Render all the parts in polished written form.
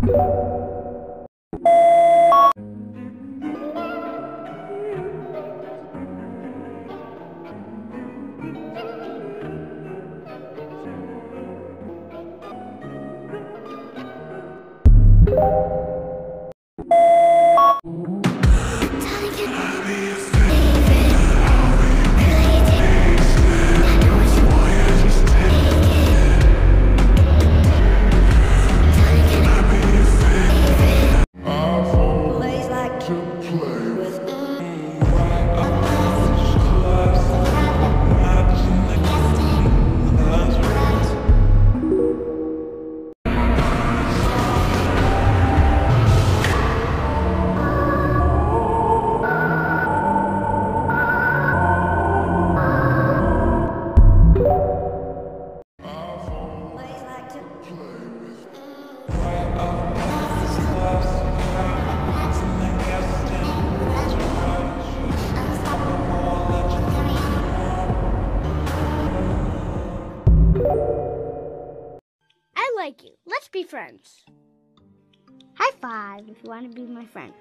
I like you. Let's be friends. High five if you want to be my friend.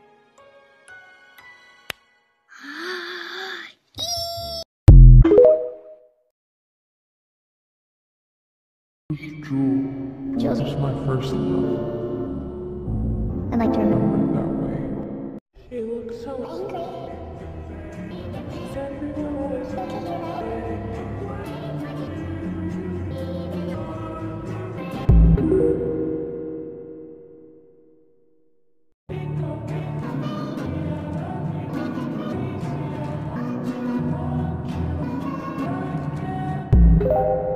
Jules is my first love. I'd like to remember. That way. She looks so angry. She's everywhere.